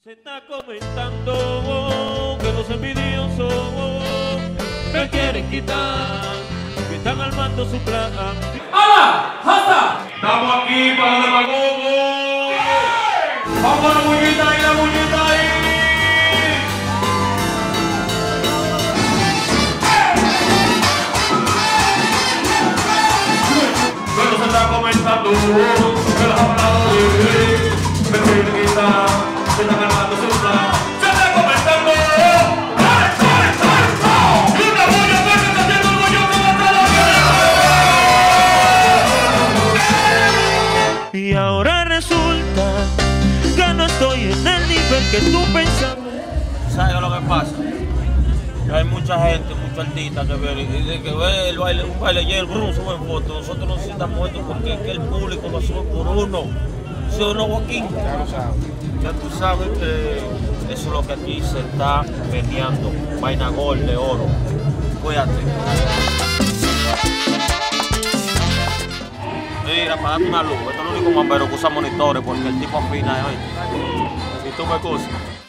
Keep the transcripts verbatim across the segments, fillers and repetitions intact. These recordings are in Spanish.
Se está comentando que los envidiosos me quieren quitar, que están armando su plan. ¡Hala! ¡Hasta! Estamos aquí para los demagogos. ¡Vamos a la muñeca ahí, la muñeca ahí! Pero se está comentando que los habladores me quieren quitar, se están armando su plan. Se está comentando. Y ahora resulta que no estoy en el nivel que tú pensabas. ¿Sabes lo que pasa? Que hay mucha gente, muchos artistas que ven y de que ve el baile, un baile y el grupo suben fotos. Nosotros nos necesitamos esto porque es que el público lo sube por uno. ¿Sí o no, Joaquín? Ya lo sabes. Ya tú sabes que eso es lo que aquí se está vendiendo. Vaina gol de oro. Cuídate. Mira, para darte una luz, esto es el único mambero que usa monitores porque el tipo afina hoy. Si tú me excusas.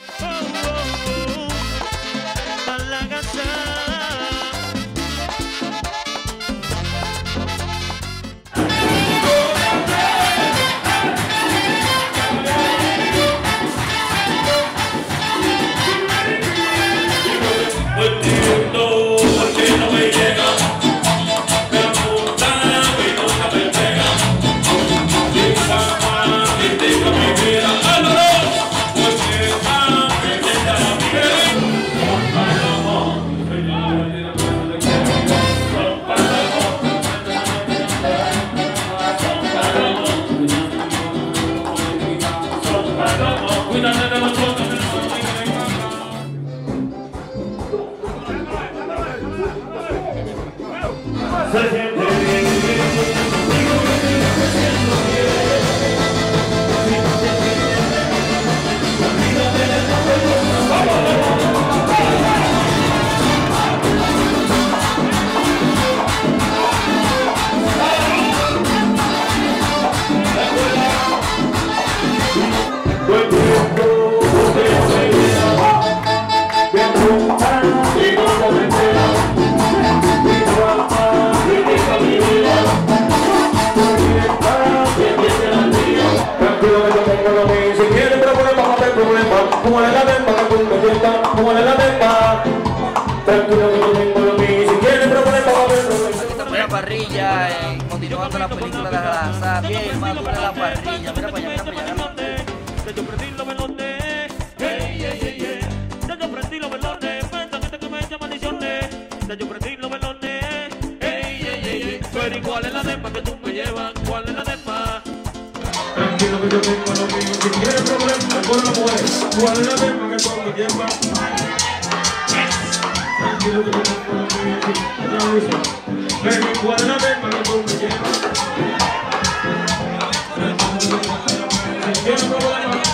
La parrilla, eh, continuando la película de la lanzada, bien madura la parrilla, mira para allá, mira para allá. Ya yo prendí los velones, ey, ey, ey, ey. Ya yo prendí los velones, cuenta gente que me echa maldiciones. Ya yo prendí los velones, ey, ey, ey, ey. Pero ¿y cuál es la demás que tú me llevas? ¿Cuál es la demás? Tranquilo que yo tengo lo mío, si quieres problemas con la mujer, ¿cuál es la demás que tú me llevas? Tranquilo que yo tengo lo mío, si pero ¿cuál es la demás que tú me llevas? Si quieres problemas.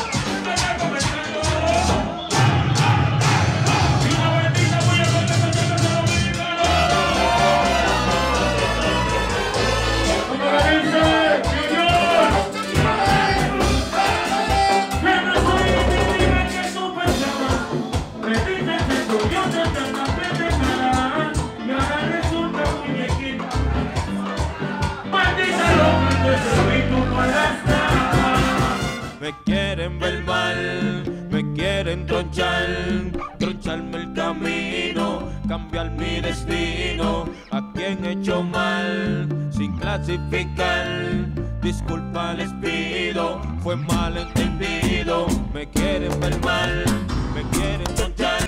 Me quieren ver mal, me quieren tronchar, troncharme el camino, cambiar mi destino. A quien he hecho mal, sin clasificar, disculpa les pido, fue malentendido. Me quieren ver mal, me quieren tronchar.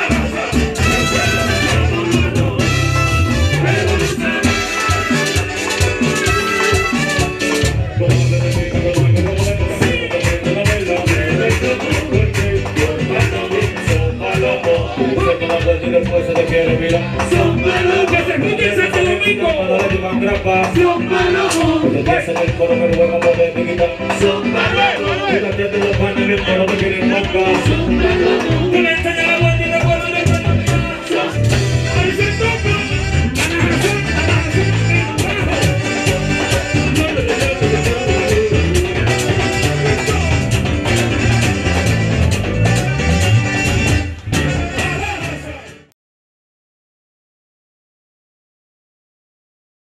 Son malos que se junten ese domingo. Son malos que hacen el coro que luego poder quitar. Son malos que no atienden los paneles, pero no quieren tocar.